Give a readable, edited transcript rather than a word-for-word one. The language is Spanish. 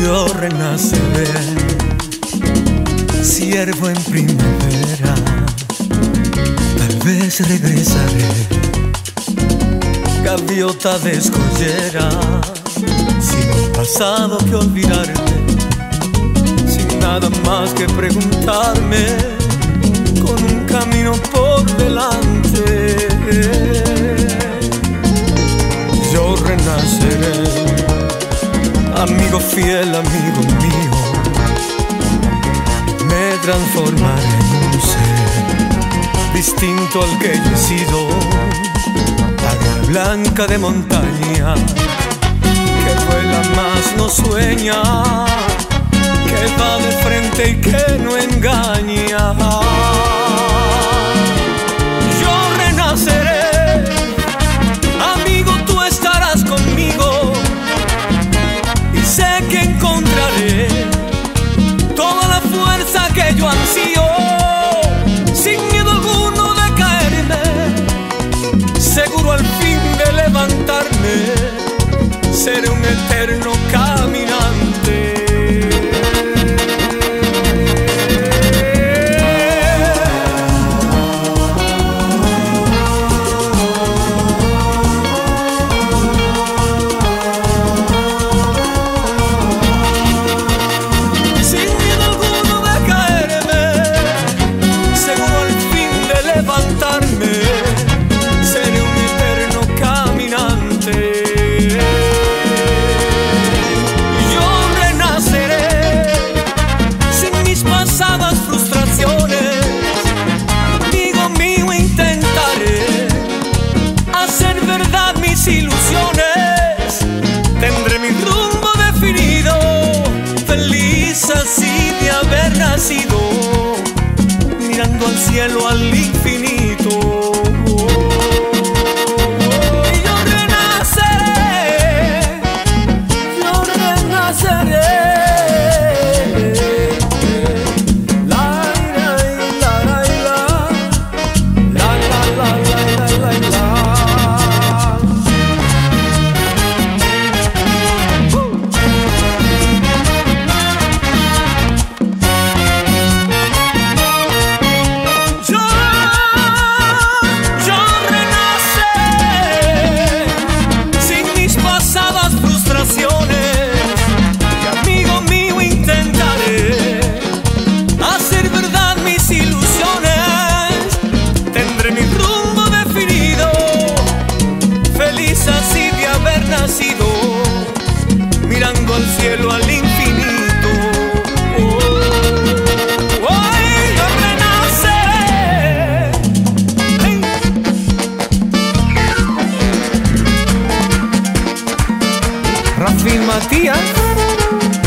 Yo renaceré, ciervo en primavera, tal vez regresaré, gaviota de escollera, sin un pasado que olvidarme, sin nada más que preguntarme, con un camino por delante. Yo renaceré, amigo fiel, amigo mío, me transformaré en un ser distinto al que yo he sido, águila blanca de montaña, que vuela más no sueña, que va de frente y que no engaña. Yo renaceré, amigo, tú estarás conmigo, y sé que encontraré toda la fuerza que yo ansío, sin miedo alguno de caerme, seguro al fin de levantarme, seré un eterno caminante. Ilusiones, tendré mi rumbo definido, feliz así de haber nacido, mirando al cielo, al infinito. Yo renaceré, yo renaceré. Mirando al cielo, al infinito. Yo renaceré. Rafi Matías.